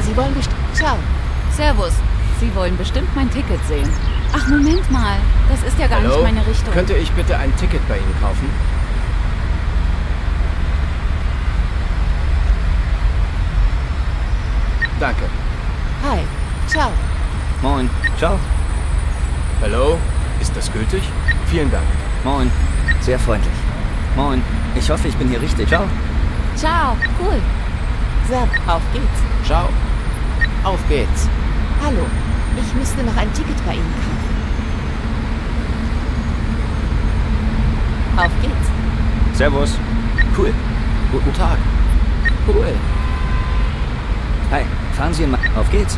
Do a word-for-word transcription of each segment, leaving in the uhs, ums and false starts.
Sie wollen bestimmt... Ciao. Servus. Sie wollen bestimmt mein Ticket sehen. Ach, Moment mal. Das ist ja gar Hallo? nicht meine Richtung. Könnte ich bitte ein Ticket bei Ihnen kaufen? Danke. Hi. Ciao. Moin. Ciao. Hallo? Ist das gültig? Vielen Dank. Moin. Sehr freundlich. Moin. Ich hoffe, ich bin hier richtig. Ciao. Ciao. Cool. Servus. Auf geht's. Ciao. Auf geht's. Hallo. Ich müsste noch ein Ticket bei Ihnen kaufen. Auf geht's. Servus. Cool. Guten Tag. Cool. Hi. Fahren Sie in... Ma Auf geht's.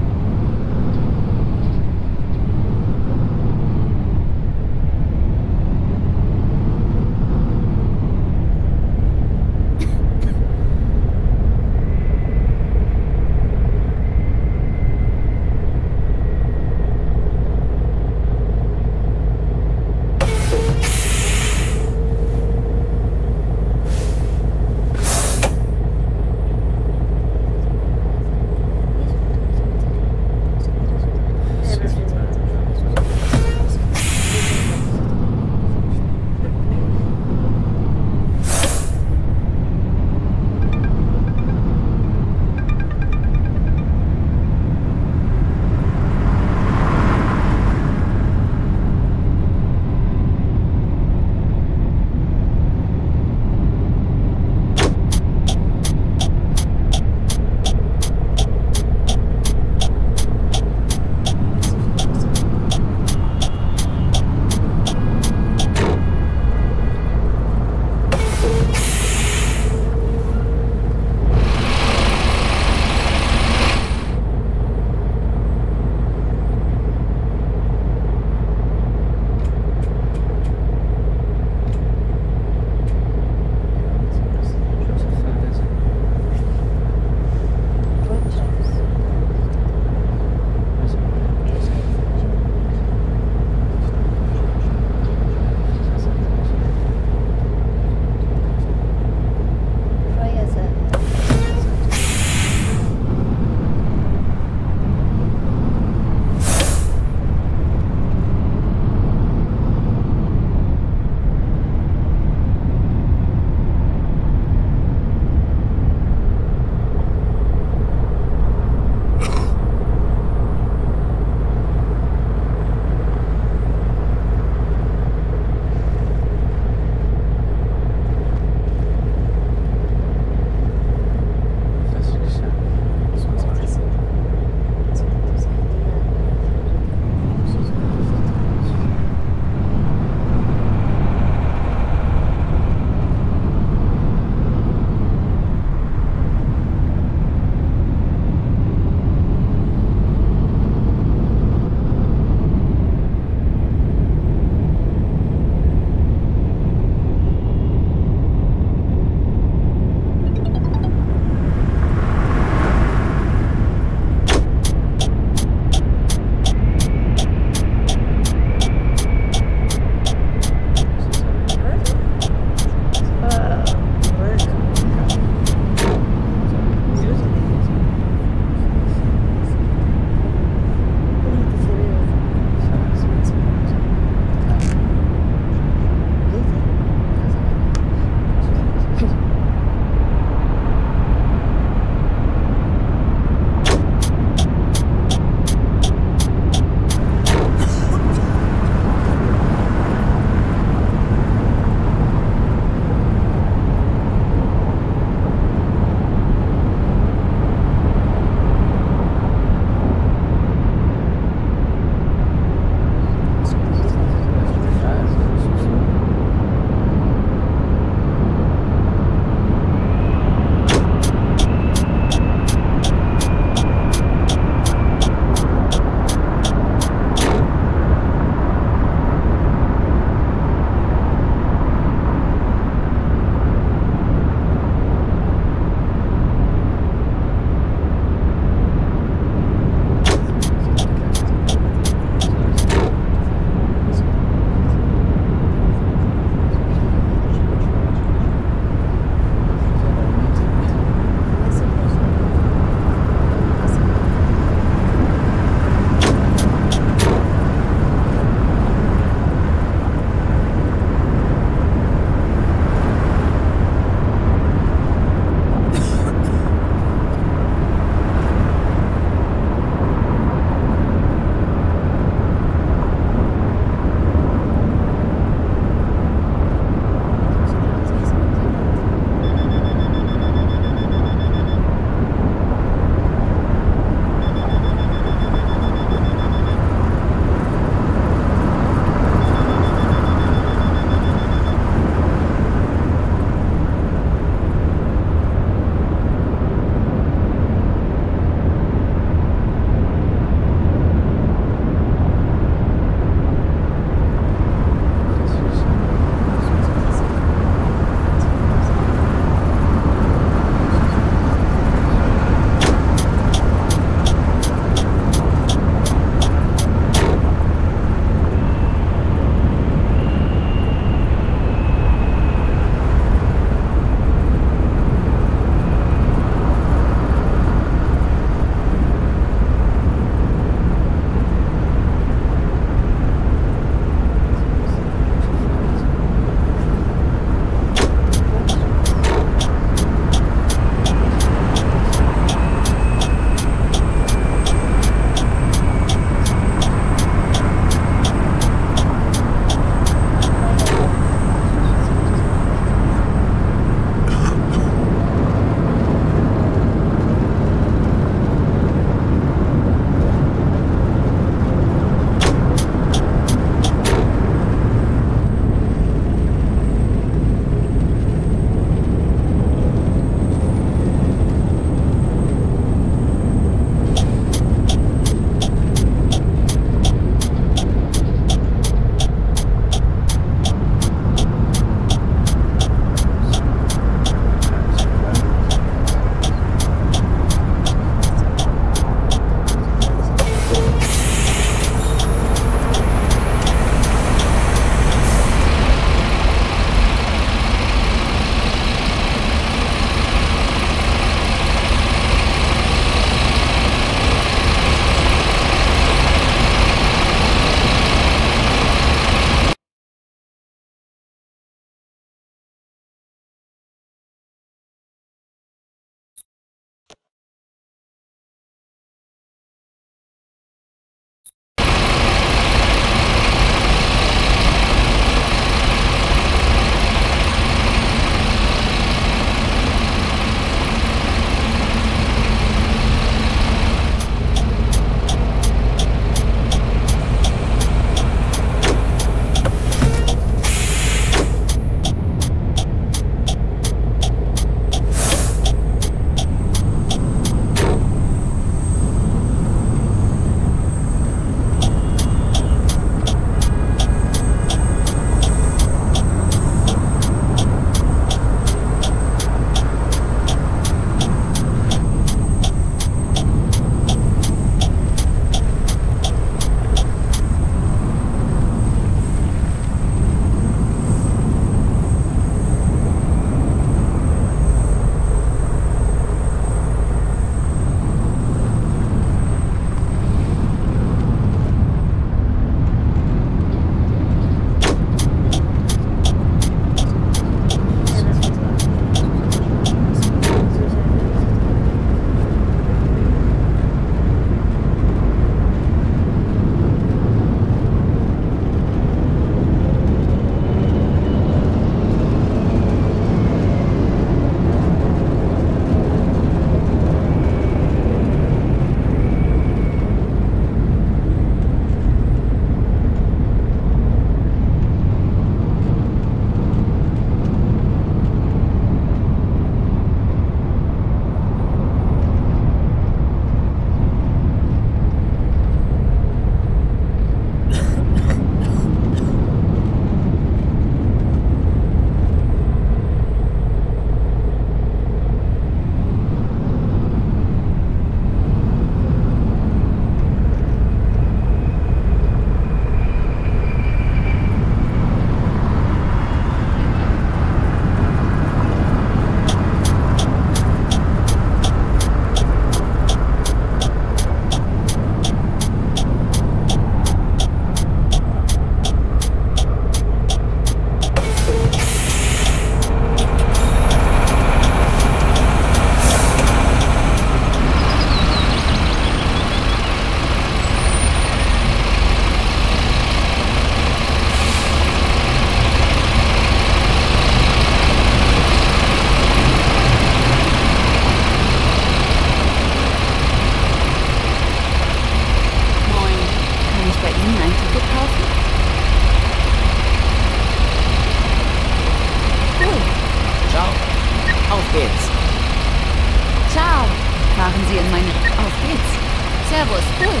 Servus, cool.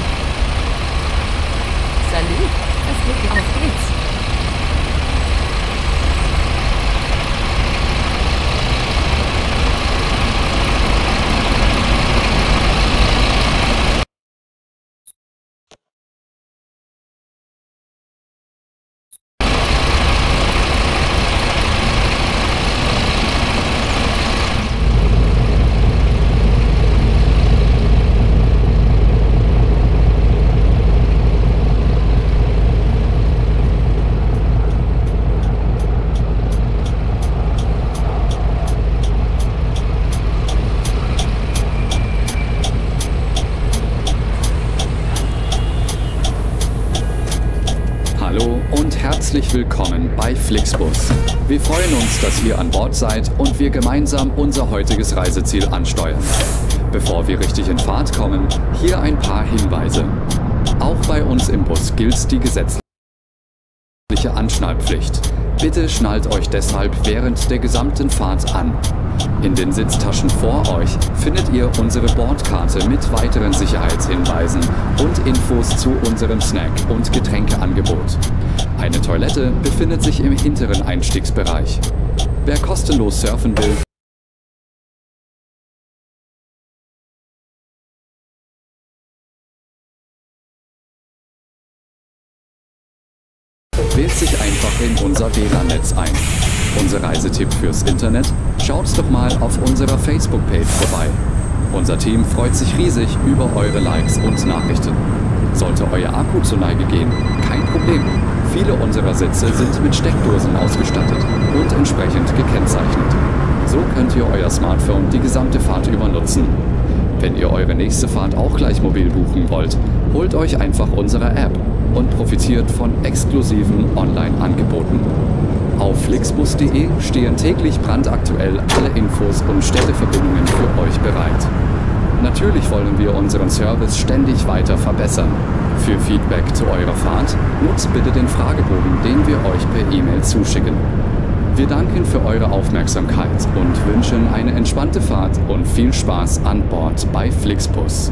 Salut. Das geht, auf geht's. Herzlich willkommen bei Flixbus. Wir freuen uns, dass ihr an Bord seid und wir gemeinsam unser heutiges Reiseziel ansteuern. Bevor wir richtig in Fahrt kommen, hier ein paar Hinweise. Auch bei uns im Bus gilt die gesetzliche Anschnallpflicht. Bitte schnallt euch deshalb während der gesamten Fahrt an. In den Sitztaschen vor euch findet ihr unsere Bordkarte mit weiteren Sicherheitshinweisen und Infos zu unserem Snack- und Getränkeangebot. Eine Toilette befindet sich im hinteren Einstiegsbereich. Wer kostenlos surfen will, wählt sich einfach in unser W L A N-Netz ein. Unser Reisetipp fürs Internet? Schaut doch mal auf unserer Facebook-Page vorbei. Unser Team freut sich riesig über eure Likes und Nachrichten. Sollte euer Akku zur Neige gehen, kein Problem. Viele unserer Sitze sind mit Steckdosen ausgestattet und entsprechend gekennzeichnet. So könnt ihr euer Smartphone die gesamte Fahrt über nutzen. Wenn ihr eure nächste Fahrt auch gleich mobil buchen wollt, holt euch einfach unsere App und profitiert von exklusiven Online-Angeboten. Auf flixbus punkt de stehen täglich brandaktuell alle Infos und Städteverbindungen für euch bereit. Natürlich wollen wir unseren Service ständig weiter verbessern. Für Feedback zu eurer Fahrt nutzt bitte den Fragebogen, den wir euch per E-Mail zuschicken. Wir danken für eure Aufmerksamkeit und wünschen eine entspannte Fahrt und viel Spaß an Bord bei Flixbus.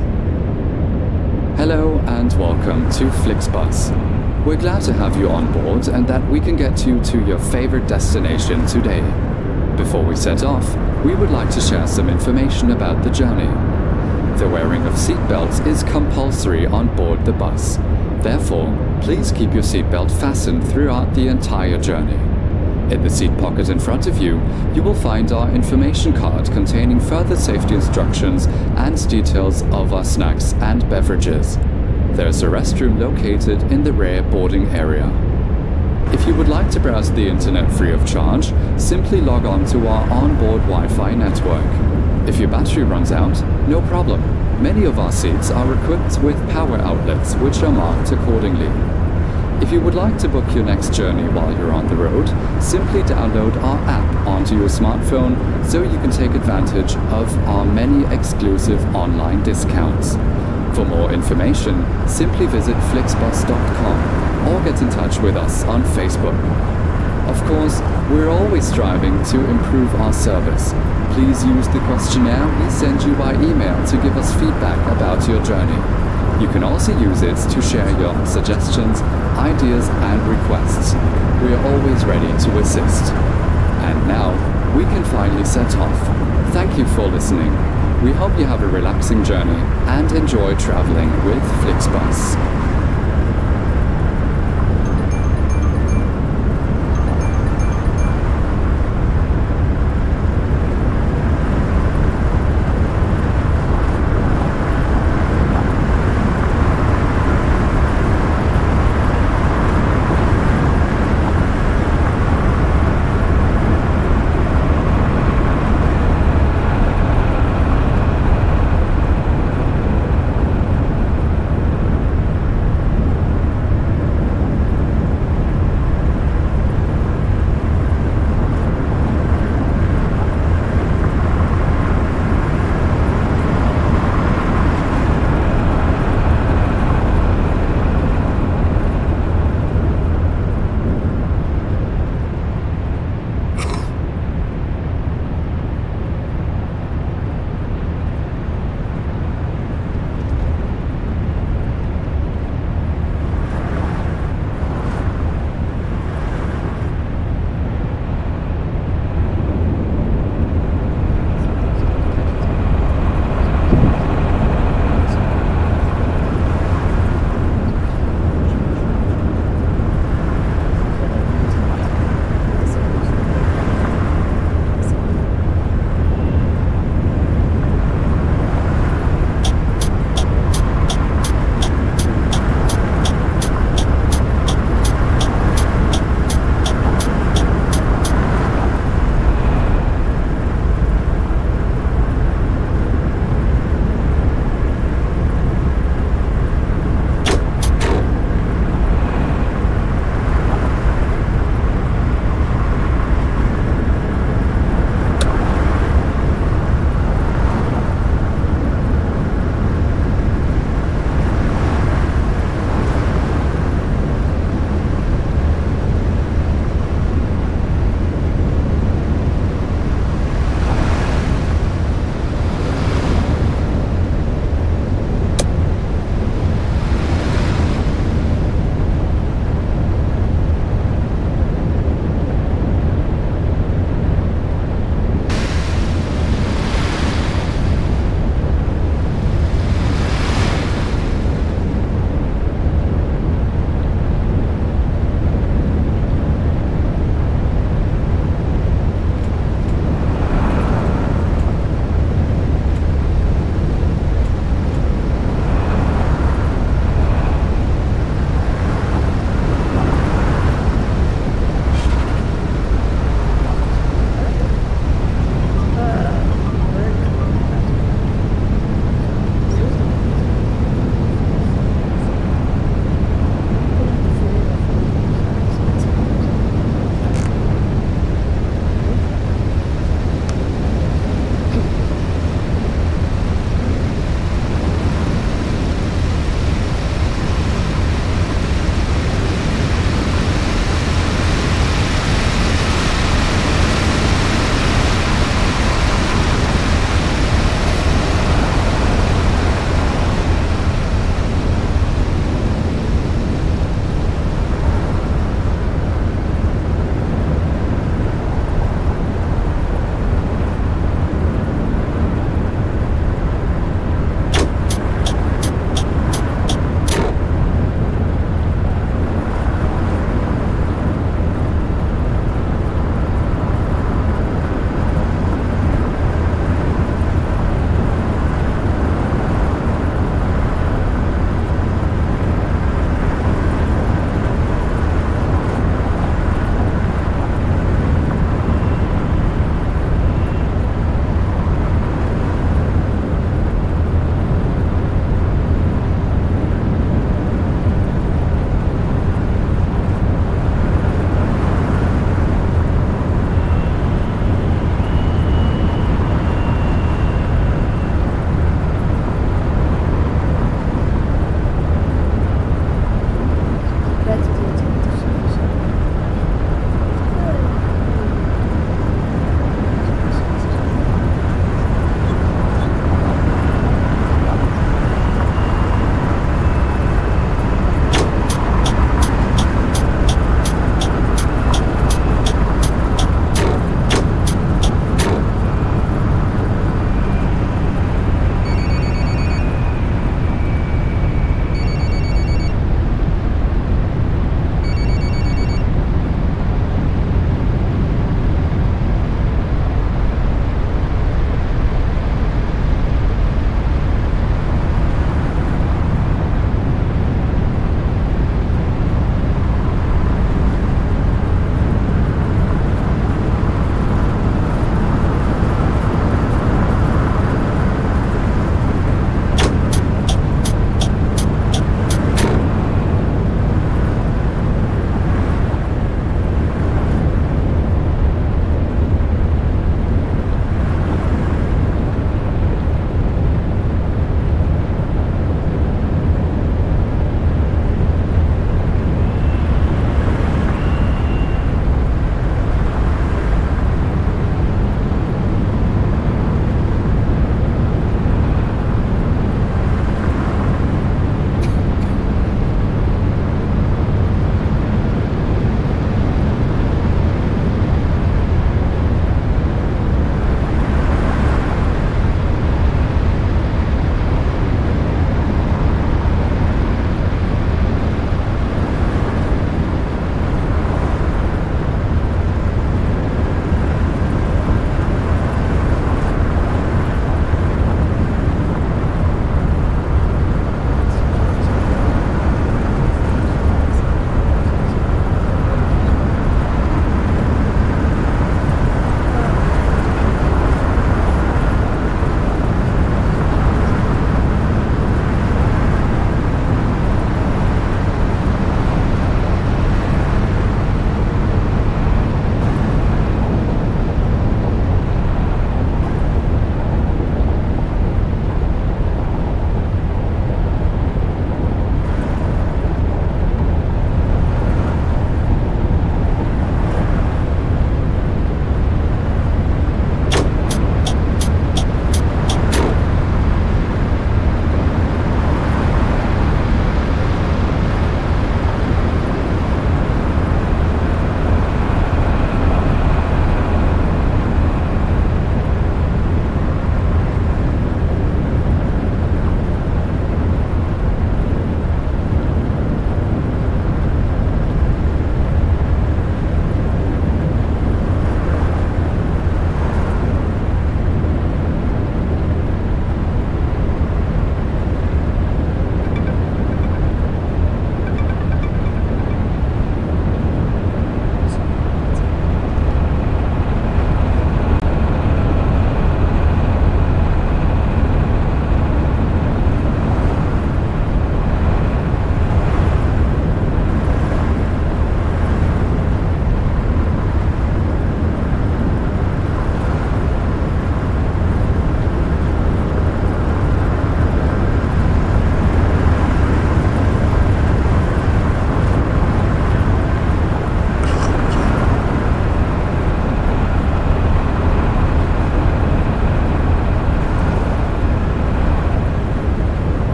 Hello and welcome to Flixbus. We're glad to have you on board and that we can get you to your favorite destination today. Before we set off, we would like to share some information about the journey. The wearing of seatbelts is compulsory on board the bus. Therefore, please keep your seatbelt fastened throughout the entire journey. In the seat pocket in front of you, you will find our information card containing further safety instructions and details of our snacks and beverages. There's a restroom located in the rear boarding area. If you would like to browse the internet free of charge, simply log on to our onboard Wi-Fi network. If your battery runs out, no problem. Many of our seats are equipped with power outlets which are marked accordingly. If you would like to book your next journey while you're on the road, simply download our app onto your smartphone so you can take advantage of our many exclusive online discounts. For more information, simply visit flixbus dot com or get in touch with us on Facebook. Of course, we're always striving to improve our service. Please use the questionnaire we send you by email to give us feedback about your journey. You can also use it to share your suggestions, ideas and requests. We are always ready to assist. And now, we can finally set off. Thank you for listening. We hope you have a relaxing journey and enjoy traveling with Flixbus.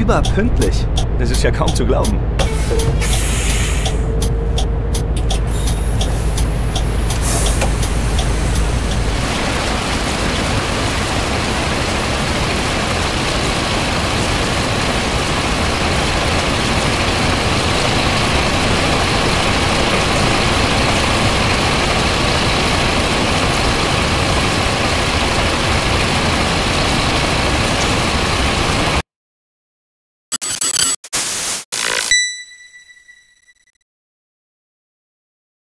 überpünktlich. Das ist ja kaum zu glauben.